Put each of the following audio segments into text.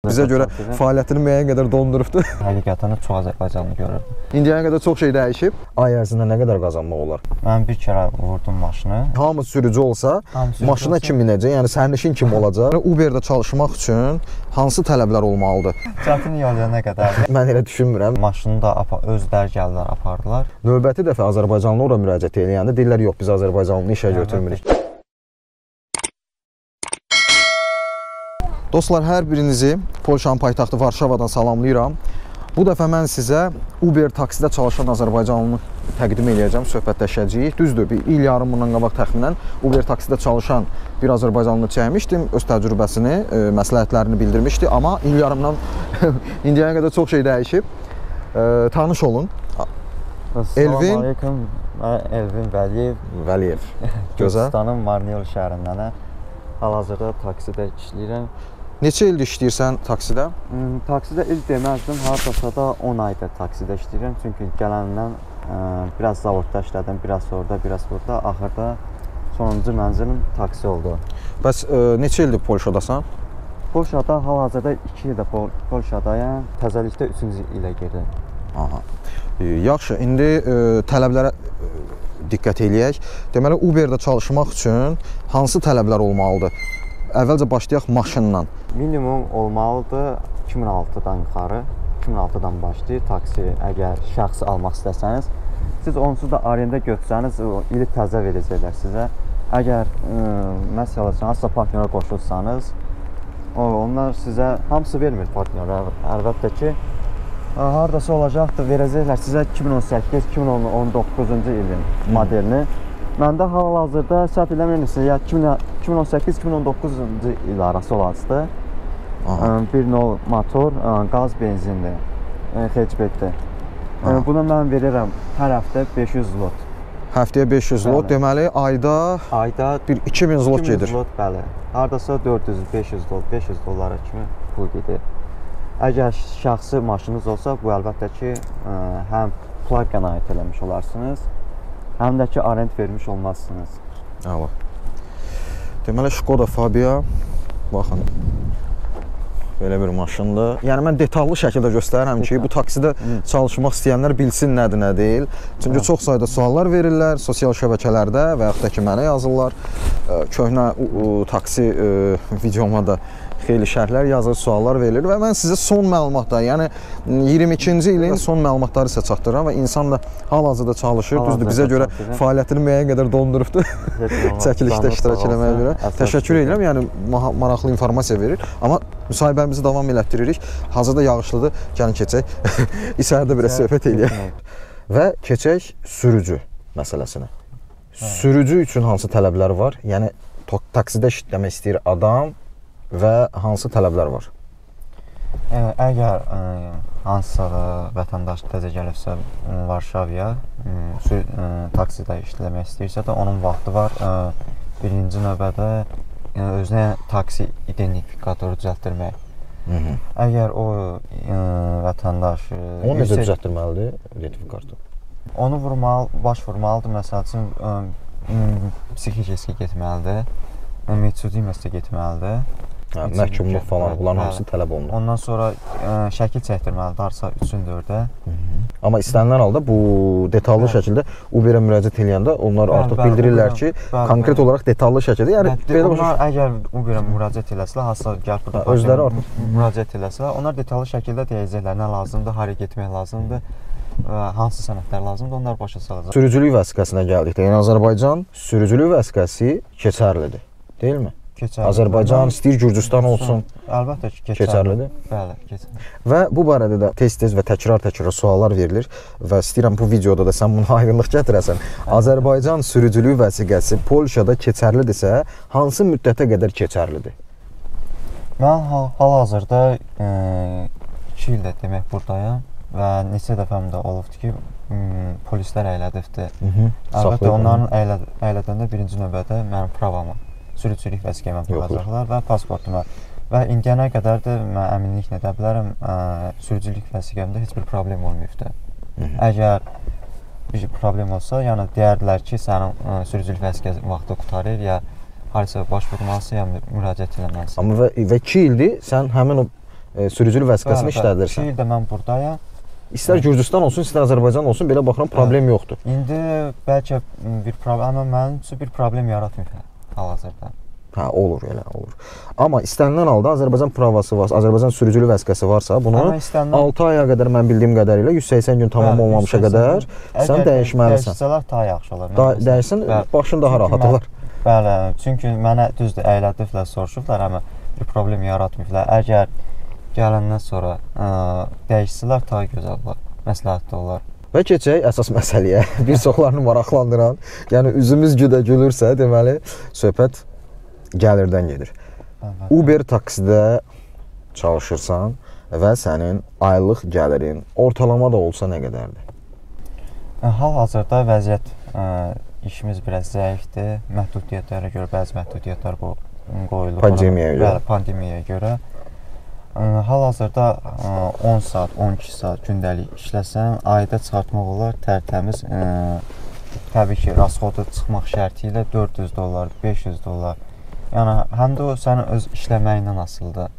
Bizə görə fəaliyyətini müəyyən qədər dondurubdu. Həqiqətən çox Azərbaycanlı görürdüm. İndiyənə qədər çox şey dəyişib. Ay ərzində nə qədər qazanmaq olar? Mən bir kərə vurdum maşını. Hamı sürücü olsa, maşına kim minəcək? Yəni sərnişin kim olacaq? Uberdə çalışmaq üçün hansı tələblər olmalıdır? Çətin yol nə qədər? Mən elə düşünmürəm. Maşını da özləri gəldilər, apardılar. Növbəti dəfə Azərbaycanlı ora müraciət eləyəndə deyirlər, yox, biz Azərbaycanlını işə götürmürük. Dostlar, hər birinizi Polşanın paytaxtı Varşavadan salamlayıram. Bu dəfə mən sizə Uber taksidə çalışan Azərbaycanlını təqdim edəcəm, söhbətləşəcəyik. Düzdür, bir il yarım bundan qabaq təxminən Uber taksidə çalışan bir Azərbaycanlını çəkmişdim. Öz təcrübəsini, məsləhətlərini bildirmişdi. Amma il yarımdan indiyənə qədər çox şey dəyişib. Tanış olun. Elvin Vəliyev. Vəliyev. Gürcüstanın Marniyol şəhərindənəm. Hal-hazırda taksidə işləyirəm. Neçə ildir işləyirsən taksidə? Taksidə il deməzdim, hardasa da 10 aydır taksidə işləyirəm. Çünki gələndən biraz zavodda işlədim, biraz orada, biraz burada. Axırda sonuncu mənzilim taksi oldu. Bəs neçə ildir Polşadasan? Polşada hal-hazırda 2 ildir Polşadayam. Təzəlikdə 3-cü ilə gedirəm. Aha. Yaxşı, indi tələblərə diqqət eləyək. Deməli, Uberdə çalışmaq üçün hansı tələblər olmalıdır? Əvvəlcə başlayaq maşınla. Minimum olmalıdır 2006-dan yuxarı. 2006-dan başlayır taksi. Əgər şəxsi almaq istəsəniz, siz onsuz da arenda götürsəniz, ili təzə verəcəklər sizə. Əgər məsələn, hansısa partnera qoşulsanız, onlar sizə hamısı vermir partnera. Əlbəttə ki, hardasa olacaqdır, verəcəklər sizə 2018-2019-cu ilin modelini. Məndə hal-hazırda səhv eləmirəmsə, ya 2018-2019-cu il arası olasıdır. 1.0 motor, qaz benzinli, hatchbackdir. Buna mən verirəm hər həftə 500 zlot. Həftəyə 500 zlot, deməli ayda bir 2000 zlot gedir. 2000 zlot, bəli. Hardasa 400-500 zlot, 500 dollara kimi pul gedir. Əgər şəxsi maşınınız olsa, bu əlbəttə ki, həm plug qənaət eləmiş olarsınız, həm də ki, arend vermiş olmazsınız. Əla. Deməli, Şkoda Fabia, baxın, belə bir maşındır. Yəni, mən detallı şəkildə göstərirəm ki, bu taksidə çalışmaq istəyənlər bilsin nədir, nə deyil. Çünki çox sayda suallar verirlər sosial şəbəkələrdə və yaxud da ki, mənə yazırlar. Köhnə taksi videoma da xeyli şərhlər yazır, suallar verilir və mən sizə son məlumatlar, yəni 22-ci ilin son məlumatları sizə çatdırıram və insan da hal-hazırda çalışır. Düzdür, bizə görə fəaliyyətini müəyyən qədər dondurubdu çəkilişdə iştirak eləməyə görə. Təşəkkür edirəm, yəni maraqlı informasiya verir. Amma müsahibəmizi davam elətdiririk. Hazırda yağışlıdır, gəlin keçək. İçəridə biraz söhbət eləyək. Və keçək sürücü məsələsinə. Sürücü üçün hansı tələblər var? Yəni, taksidə işləmək istəyir adam və hansı tələblər var? Əgər hansısa vətəndaş təzə gəlibsə Varşavaya taksidə işləmək istəyirsə də onun vaxtı var. Birinci növbədə özünə taksi identifikatoru düzəltdirmək. Əgər o vətəndaş... Onu necə düzəltdirməlidir identifikatoru? Onu baş vurmalıdır, məsəl üçün psixikəsə getməlidir, meçhudiyməsə getməlidir. Məhkumluq falan, bunların hamısı tələb olunur. Ondan sonra şəkil çəkdirməlidir, harsa 3-ün 4-ə. Amma istənilən halda bu detallı şəkildə Uberə müraciət edəndə onlar artıq bildirirlər ki, konkret olaraq detallı şəkildə. Onlar əgər Uberə müraciət eləsələr, hansısa gəlib burada müraciət eləsələr, onlar detallı şəkildə deyəcəklər nə lazımdır, haraya getmək lazımdır, hansı sənədlər lazımdır, onlar başa salacaq. Sürücülük vəsiqəsinə gəldikdə, yəni Azərbaycan sürücülük vəsiqəsi keçərlidir, deyilmi? Azərbaycan istəyir Gürcüstan olsun. Əlbəttə ki, keçərlidir. Bəli, keçərlidir. Və bu barədə də tez-tez və təkrar suallar verilir və istəyirəm bu videoda da sən buna aydınlıq gətirəsən. Azərbaycan sürücülük vəsiqəsi Polşada keçərlidirsə, hansı müddətə qədər keçərlidir? Mən hal-hazırda 2 ildə demək buradayım və neçə dəfəm də olubdur ki, polislər əylədibdir. Əlbəttə, onların əylədəndə birinci növbədə mənim pravamı, sürücülük vəsiqəmə baxacaqlar və pasportuma. Və indiyənə qədər də mən əminliklə də bilərəm, sürücülük vəsiqəmdə heç bir problem olmayıbdır. Əgər bir problem olsa, yəni deyərdilər ki, sənin sürücülük vəsiqəsi vaxtı qutarır, ya harasa baş vurmalısı, ya müraciət eləməlisin. Amma və 2 ildir sən həmin o sürücülük vəsiqəsini işlədirsən. 2 ildə mən buradayam. İstər Gürcüstan olsun, istər Azərbaycan olsun, belə baxıram problem yoxdur. İndi bəlkə bir problem, amma mənim üçün bir problem yaratmır hal-hazırda. Hə, olur elə, olur. Amma istənilən halda Azərbaycan provası varsa, Azərbaycan sürücülük vəsiqəsi varsa, bunu 6 aya qədər mən bildiyim qədərilə 180 gün tamam olmamışa qədər sən dəyişməlisən. Dəyişsələr daha yaxşı olar. Dəyişsən, başın daha rahat olar. Bəli, çünki mənə düzdür, əylədiblər, soruşublar, amma bir problem yaratmırlar. Əgər gələndən sonra dəyişsələr daha gözəl olar, məsləhətli olar. Və keçək əsas məsələyə, bir çoxlarını maraqlandıran, yəni üzümüz gülürsə, deməli, söhbət gəlirdən gedir. Uber taksidə çalışırsan və sənin aylıq gəlirin ortalama da olsa nə qədərdir? Hal-hazırda vəziyyət, işimiz biraz zəifdir. Məhdudiyyətlərə görə, bəzi məhdudiyyətlər qoyulur. Pandemiyaya görə. Bəli, pandemiyaya görə. Hal-hazırda 10 saat, 12 saat gündəlik işləsən, ayda çıxartmaq olar tərtəmiz. Təbii ki, rasxodu çıxmaq şərti ilə $400, $500. Yəni, həm də o sənin öz işləməyinlə asılıdır.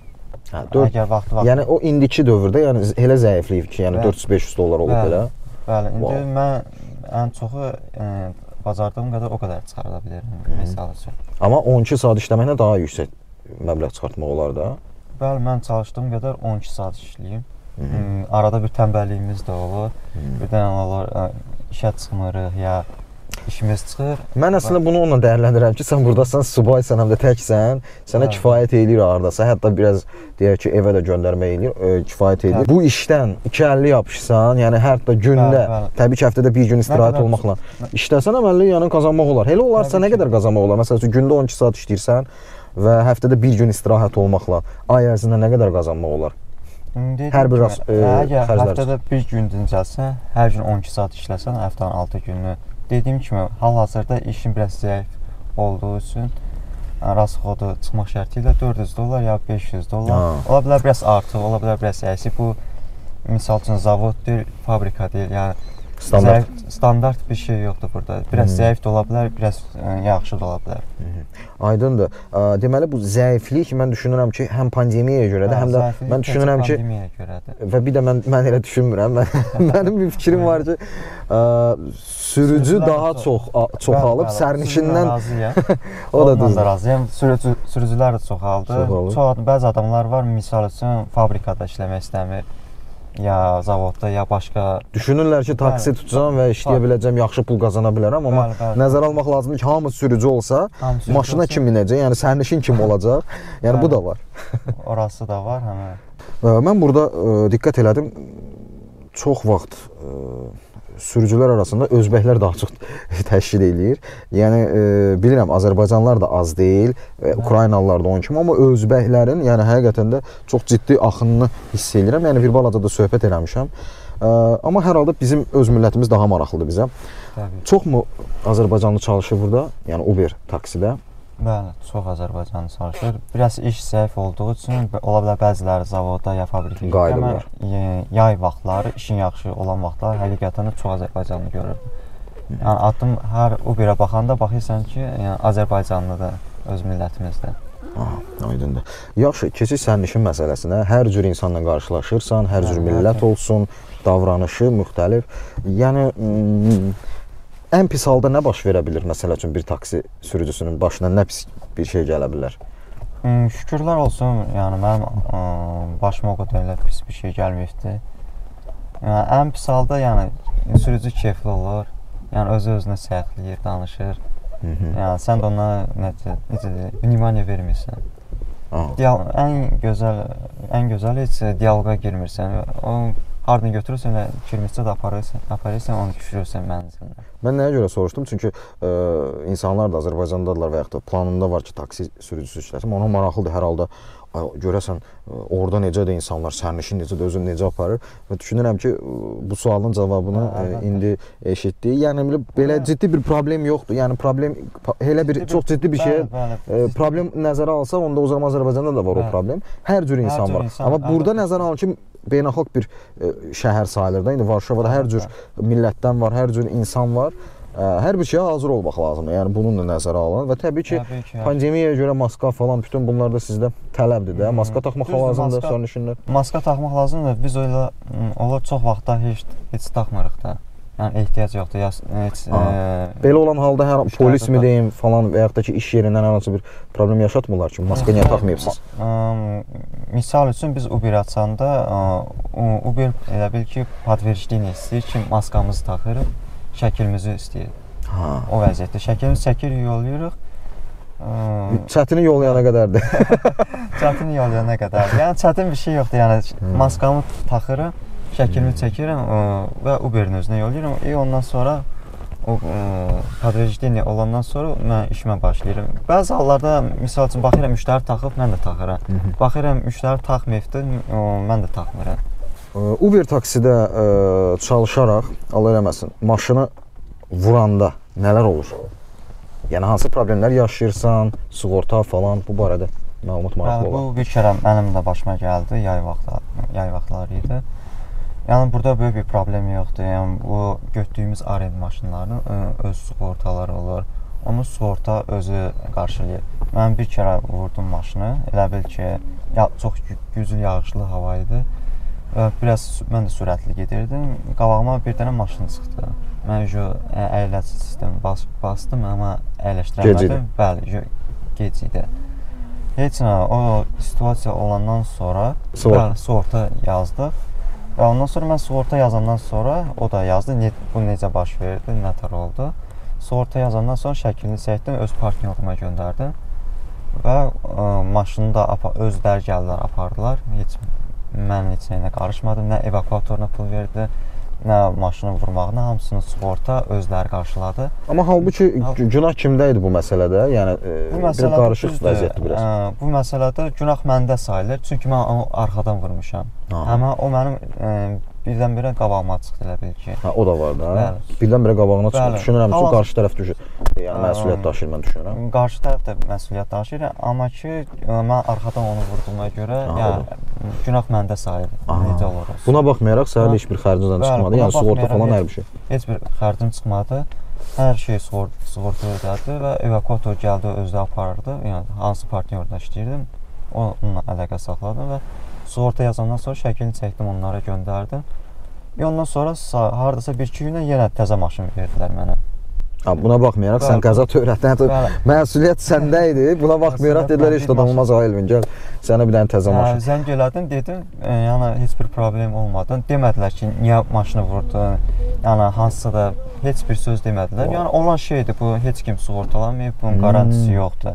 Əgər vaxtı... Yəni, o indiki dövrdə elə zəifliyib ki, yəni $400-500 olub belə. Bəli, indi mən ən çoxu bacardığım qədər o qədər çıxarda bilirəm, misal üçün. Amma 12 saat işləməklə daha yüksək məbləğ çıxartmaq olar da. Bəli, mən çalışdığım qədər 12 saat işləyim. Arada bir tənbəlliyimiz də olur. Birdən olur, işə çıxmırıq ya işimiz çıxır. Mən əslində bunu onunla dəyərləndirəm ki, sən buradasan, subaysan, həm də təksən, sənə kifayət eləyir hardasa, hətta biraz deyək ki, evə də göndərmə eləyir, kifayət eləyir. Bu işdən 2.50 yapışsan, yəni hətta gündə, təbii ki, həftədə bir gün istirahət olmaqla işləsən, əməlli yəni qazanmaq olar. Elə olarsa nə qədər qazanmaq olar? Məsələn, gündə 12 saat işləyirsən və həftədə bir gün istirahət olmaqla ay ərzində nə qədər qazanmaq olar? Hər bir əgər həftədə bir gün dincəlsən, hər gün 12 saat işləsən, həftənin 6 gününü, dediyim kimi, hal-hazırda işin biraz zəif olduğu üçün rasxodu çıxmaq şərti ilə $400 ya $500. Ola bilər biraz artıq, ola bilər biraz əksik. Bu, misal üçün, zavod deyil, fabrika deyil, yəni standart bir şey yoxdur burada. Biraz zəif də ola bilər, biraz yaxşı da ola bilər. Aydındır. Deməli, bu zəiflik mən düşünürəm ki, həm pandemiyaya görədir, həm də mən düşünürəm ki, və bir də mən elə düşünmürəm, mənim bir fikrim var ki, sürücü daha çoxalıb, sərnişindən o da düzdür. Razıyam, sürücülər də çoxaldı. Bəzi adamlar var, misal üçün, fabrikada işləmək istəmir. Ya zavodda, ya başqa... Düşünürlər ki, taksi tutacam və işləyə biləcəm, yaxşı pul qazana bilərəm, amma nəzərə almaq lazımdır ki, hamı sürücü olsa, maşına kim minəcək, yəni sərnişin kim olacaq, yəni bu da var. Orası da var, həmə. Mən burada diqqət elədim, çox vaxt sürücülər arasında özbəklər daha çox təşkil eləyir. Yəni, bilirəm, Azərbaycanlılar da az deyil, Ukraynalılar da onun kimi, amma özbəklərin, yəni həqiqətən də çox ciddi axınını hiss edirəm. Yəni, bir balaca da söhbət eləmişəm. Amma hər halda bizim öz millətimiz daha maraqlıdır bizə. Çox mu Azərbaycanlı çalışır burada, yəni Uber taksidə? Bəli, çox Azərbaycanlı çalışır. Biraz iş zəif olduğu üçün, ola bilər bəziləri zavodda ya fabrikə qayıdırlar. Yay vaxtları, işin yaxşı olan vaxtlar həqiqətən də çox Azərbaycanlı görürdüm. Yəni, adım hər Uberə baxanda baxırsan ki, Azərbaycanlıdır, öz millətimizdir. Aydındır. Yaxşı, keçək sərnişin məsələsinə. Hər cür insanla qarşılaşırsan, hər cür millət olsun, davranışı müxtəlif. Yəni, ən pis halda nə baş verə bilir, məsələ üçün bir taksi sürücüsünün başına nə pis bir şey gələ bilər? Şükürlər olsun, yəni mənim başıma o qədər elə pis bir şey gəlməyibdir. Ən pis halda, yəni sürücü keyfli olur, yəni özü-özünə səyəxləyir, danışır. Yəni sən də ona vнимание vermirsən. Ən gözəl heç diyaloqa girmirsən. Hardan götürürsən və kirmişcə də aparırsan, onu düşürürsən mənzilində. Mən nəyə görə soruşdum? Çünki insanlar da Azərbaycandadırlar və yaxud da planında var ki, taksi sürücüsü işləsin. Ona maraqlıdır hər halda. Görəsən, orada necədir insanlar, sərnişin necədir, özünü necə aparır və düşünürəm ki, bu sualın cavabını indi eşitdik. Yəni, belə ciddi bir problem yoxdur. Yəni, problem, elə bir çox ciddi bir şeyə problem nəzərə alsa, onda o zaman Azərbaycanda da var o problem. Hər cür insan var. Amma burada nəzərə alın ki, beynəlxalq bir şəhər sayılır da. İndi Varşavada hər cür millətdən var, hər cür insan var. Hər bir şeyə hazır olmaq lazımdır. Yəni bunun da nəzərə alın və təbii ki, pandemiyaya görə maska falan bütün bunlar da sizdə tələbdir də. Maska taxmaq lazımdır sərnişinlər. Maska taxmaq lazımdır. Biz elə olur çox vaxtda heç taxmırıq da. Yəni ehtiyac yoxdur. Heç belə olan halda hər polis mi deyim falan və yaxud da ki iş yerindən hər hansı bir problem yaşatmırlar ki, maska niyə taxmayıbsınız? Misal üçün biz Uber açanda Uber elə bil ki, podverjliyini istəyir ki, maskamızı taxırıq, şəkilimizi istəyir. O vəziyyətdə şəkilimizi çəkirik, yollayırıq. Çətini yollayana qədərdir. Çətini yollayana qədər. Yəni çətin bir şey yoxdur. Yəni maskamı taxırıq, şəkilimi çəkirəm və Uberin özünə yollayıram. Ondan sonra o podverjliyini olandan sonra mən işimə başlayıram. Bəzi hallarda misal üçün baxıram müştəri taxıb, mən də taxıram. Baxıram müştəri taxmayıbdır, mən də taxmıram. Uber taksidə çalışaraq, Allah eləməsin, maşını vuranda nələr olur? Yəni hansı problemlər yaşayırsan, sığorta falan bu barədə məlumat maraqlı olur? Bu bir kərə mənim də başıma gəldi, yay vaxtları idi. Yəni burada böyük bir problem yoxdur. Yəni bu götürdüyümüz arend maşınlarının öz sığortaları olur. Onu sığorta özü qarşılayır. Mən bir kərə vurdum maşını. Elə bil ki, çox güclü yağışlı hava idi. Biraz mən də sürətli gedirdim. Qabağıma bir dənə maşın çıxdı. Mən əyləc sistemi bastım, amma əyləşdirəmədim. Bəli, gec idi. Heç nə, o situasiya olandan sonra sığorta yazdıq. Və ondan sonra mən sığorta yazandan sonra o da yazdı, bu necə baş verdi, nətər oldu. Sığorta yazandan sonra şəklini çəkdim, öz partnyoruma göndərdim və maşını da özləri gəldilər, apardılar. Mən heç nəyinə qarışmadım, nə evakuatoruna pul verdi, nə maşını vurmağına, hamısını sığorta özləri qarşıladı. Amma halbuki günah kimdə idi bu məsələdə? Yəni bir qarışıq vəziyyətdir biraz. Bu məsələdə günah məndə sayılır, çünki mən onu arxadan vurmuşam. Amma o mənim birdən-birə qabağıma çıxdı elə bil ki. O da var da. Birdən-birə qabağına çıxdı. Düşünürəm ki, qarşı tərəf yəni məsuliyyət daşıyır, mən düşünürəm. Qarşı tərəf də məsuliyyət daşıyır, amma ki, mən arxadan onu vurduğuma görə, yəni günah məndə sayılır. Necə olur? Buna baxmayaraq səhərdə heç bir xərcinizdən çıxmadı, yəni sığorta falan hər bir şey. Heç bir xərcim çıxmadı. Hər şey sığorta ödədi və evakuator gəldi, özü aparırdı. Yəni hansı partnyorda işləyirdim, onunla əlaqə saxladım və sığorta yazandan sonra şəklini çəkdim, onlara göndərdim. Ondan sonra hardasa 1-2 günə yenə təzə maşın verdilər mənə. Buna baxmayaraq sən qəza törətdin, məsuliyyət səndə idi. Buna baxmayaraq dedilər, heç adamılmaz Elvin, gəl sənə bir dənə təzə maşın. Zəng elədim, dedim, yəni heç bir problem olmadı. Demədilər ki, niyə maşını vurdun, yəni hansısa da heç bir söz demədilər. Yəni olan şeydir, bu heç kim sığortalamayıb, bunun qarantisi yoxdur.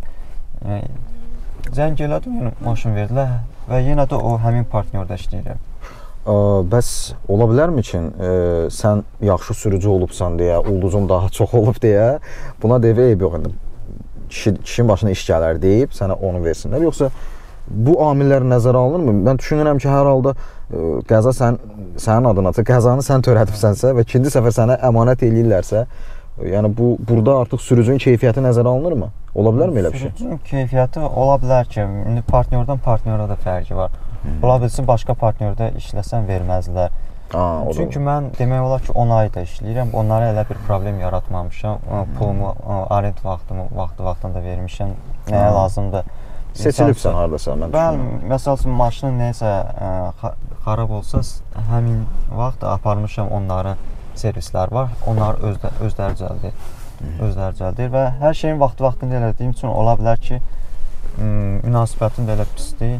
Zəng elədim, maşın verdilər və yenə də o həmin partnyorda işləyirəm. Bəs ola bilərmi ki, sən yaxşı sürücü olubsan deyə, ulduzun daha çox olub deyə, buna deyib, eyb yox, kişinin başına iş gələr deyib, sənə onu versinlər. Yoxsa bu amillər nəzərə alınırmı? Mən düşünürəm ki, hər halda qəza sənin adına, qəzanı sən törədibsənsə və ikinci səfər sənə əmanət eləyirlərsə, yəni burada artıq sürücünün keyfiyyəti nəzərə alınırmı? Ola bilərmi elə bir şey? Sürücünün keyfiyyəti ola bilər ki, partnyordan partniyora da fərqi var. Ola bilsin, başqa partnyorda işləsən verməzlər. Çünki mən demək olar ki, 10 ayda işləyirəm, onlara elə bir problem yaratmamışam. Pulumu, arend vaxtında vermişəm, nəyə lazımdır. Seçilibsən haradasa, mən düşünürəm. Bəli, məsəl üçün, maşının neysə xarab olsa, həmin vaxt aparmışam, onların servislər var, onları özləri düzəldir və hər şeyin vaxtında elədiyim üçün ola bilər ki, münasibətim də elə pis deyil.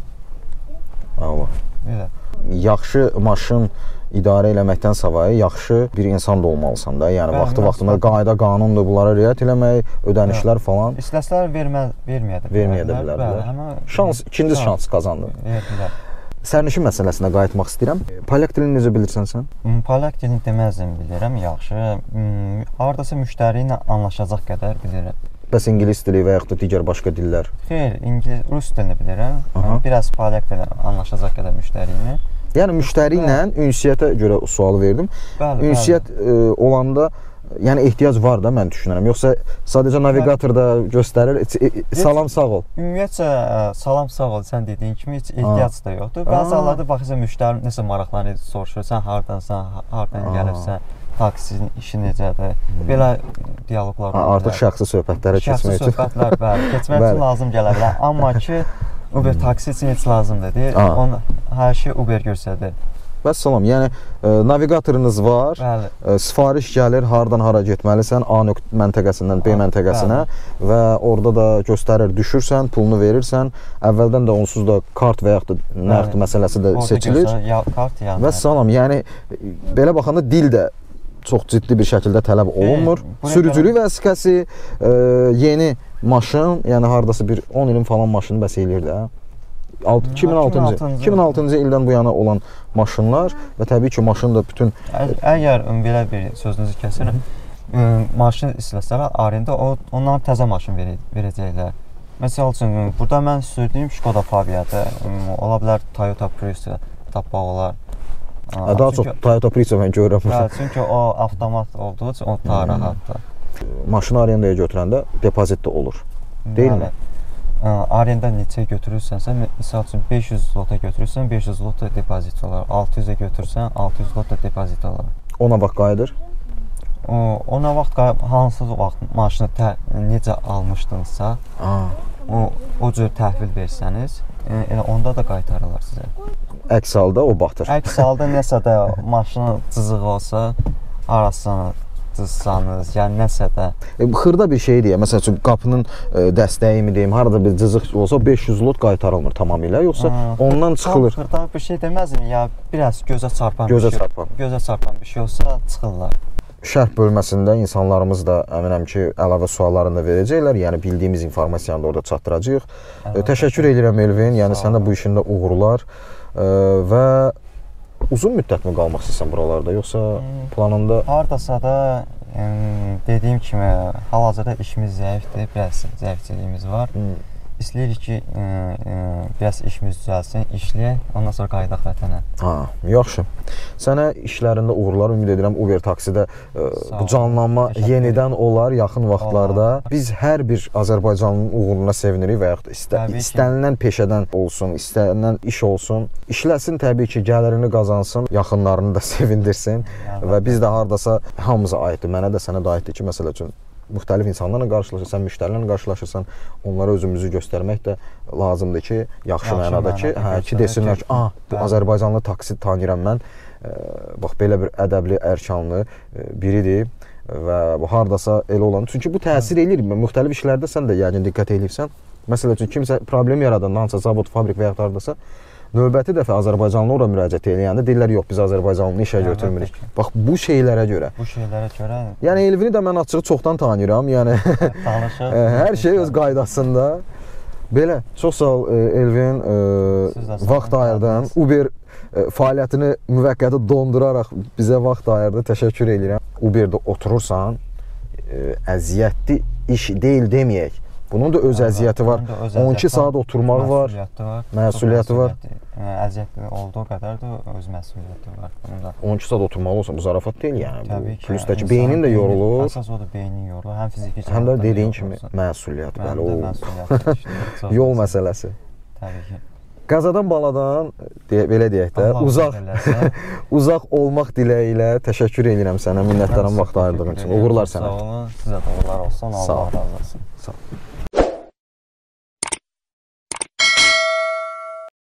Yaxşı maşın idarə eləməkdən savayı yaxşı bir insan da olmalısan da. Yəni vaxtında qayda, qanundur, bunlara riayət eləmək, ödənişlər falan. İstəsələr verməyə də bilərlər. İkinci şans qazandın. Sərnişin məsələsinə qayıtmaq istəyirəm. Polyak dilini necə bilirsən sən? Polyak dilini deməzdim bilirəm, yaxşı. Hardasa müştəri ilə anlaşacaq qədər bilirəm. Bəs ingilis dili və yaxud da digər başqa dillər? Xeyr, rus dilini bilirəm. Biraz polyak dili anlaşacaq qədər müştəri ilə. Yəni müştəri ilə ünsiyyətə görə sual verdim. Ünsiyyət olanda yəni ehtiyac var da, mən düşünürəm. Yoxsa sadəcə navigatorda göstərir, salam sağ ol. Ümumiyyətcə salam sağ ol sən dediyin kimi heç ehtiyac da yoxdur. Bəzi hallarda baxırsan müştəri nəsə maraqlanır, soruşur, sən hardansan, hardan gəlibsən. taksinin işi necədir? Belə dialoqlardan Artıq şəxsi söhbətlərə keçmək üçün. Şəxsi söhbətlər, bəli, keçmək üçün lazım gələ bilər. Amma ki, Uber taksi üçün heç lazımdır deyil. Hər şey Uber göstərir. Vəssalam, yəni navigatorunuz var, sifariş gəlir, hardan hara getməlisən, A məntəqəsindən B məntəqəsinə və orada da göstərir, düşürsən, pulunu verirsən, əvvəldən də onsuz da kart və yaxud da nağd məsələsi də seçilir. Vəssalam, yəni belə baxanda dil də çox ciddi bir şəkildə tələb olunmur. Sürücülük vəsiqəsi, yeni maşın, yəni hardasa bir 10 ilin falan maşını bəs eləyir də. 2006-cı ildən bu yana olan maşınlar və təbii ki, maşın da bütün... Əgər belə bir sözünüzü kəsirəm, maşın istəsələr, arində onlara təzə maşın verəcəklər. Məsəl üçün, burada mən sürdüyüm Şkoda Fabiyadır, ola bilər Toyota Prius tapmaq olar. Daha çox Toyota Prius mən görürəm. Çünki o avtomat olduğu üçün o daha rahatdır. Maşını arendaya götürəndə depozit də olur, deyilmi? Arenda neçə götürürsənsə, misal üçün 500 zlota götürürsən, 500 zlot da depozit olar. 600-ə götürsən, 600 zlot da depozit olar. Ona vaxt qayıdır? Ona vaxt hansı vaxt maşını necə almışdınızsa, o cür təhvil versəniz, elə onda da qaytarırlar sizə. Əks halda o batır. Əks halda nəsə də maşının cızığı olsa, arasını cızsanız, yəni nəsə də. Xırda bir şey deyə, məsəl üçün qapının dəstəyi mi deyim, harada bir cızıq olsa 500 zlot qaytarılmır tamamilə, yoxsa ondan çıxılır. Xırda bir şey deməzdim, ya biraz gözə çarpan bir şey olsa çıxırlar. Şərh bölməsində insanlarımız da əminəm ki, əlavə suallarını da verəcəklər, yəni bildiyimiz informasiyanı da orada çatdıracağıq. Təşəkkür edirəm Elvin, yəni sən də bu işində uğurlar və uzun müddət mi qalmaq istəyirsən buralarda, yoxsa planında? Hardasa da dediyim kimi, hal-hazırda işimiz zəifdir, biraz zəifçiliyimiz var. İstəyirik ki, biraz işimiz düzəlsin, işləyək, ondan sonra qayıdaq vətənə. Yaxşı. Sənə işlərində uğurlar ümid edirəm. Uber taksidə bu canlanma yenidən olar yaxın vaxtlarda. Biz hər bir Azərbaycanlının uğuruna sevinirik və yaxud istənilən peşədən olsun, istənilən iş olsun. İşləsin təbii ki, gəlirini qazansın, yaxınlarını da sevindirsin və biz də hardasa hamımıza aiddir, mənə də sənə də aiddir ki, məsələ üçün müxtəlif insanlarla qarşılaşırsan, müştərilərlə qarşılaşırsan, onlara özümüzü göstərmək də lazımdır ki, yaxşı mənada ki, desinlər ki, bu Azərbaycanlı taksi tanıyıram mən, bax, belə bir ədəbli, ərkanlı biridir və hardasa elə olan, çünki bu təsir eləyir, müxtəlif işlərdə sən də yəqin diqqət eləyirsən, məsələ üçün kimsə problem yaradan, hansısa zavod, fabrik və yaxud hardasa, növbəti dəfə Azərbaycanlı ora müraciət eləyəndə deyirlər, yox, biz Azərbaycanlını işə götürmürük. Bax, bu şeylərə görə. Yəni, Elvini də mən açığı çoxdan tanıyıram, yəni, hər şey öz qaydasında. Belə, çox sağ ol Elvin, vaxt ayırdın, Uber fəaliyyətini müvəqqəti donduraraq bizə vaxt ayırdı, təşəkkür edirəm. Uberdə oturursan, əziyyətli iş deyil deməyək. Bunun da öz əziyyəti var. 12 saat oturmaq var, məsuliyyəti var. Əziyyətli olduğu qədər də öz məsuliyyəti var. 12 saat oturmalı olsa bu zarafat deyil yəni. Plus da ki, beynin də yorulur. Əsas o da beynin yorulur, həm fiziki cəhətdən. Həm də dediyin kimi məsuliyyət, bəli, yol məsələsi. Təbii ki. Qazadan baladan, belə deyək də, uzaq olmaq diləyi ilə təşəkkür edirəm sənə, minnətdaram vaxt ayırdığın üçün. Uğurlar sənə. Sağ olun, sizə də uğurlar olsun, Allah razı olsun. Sağ ol.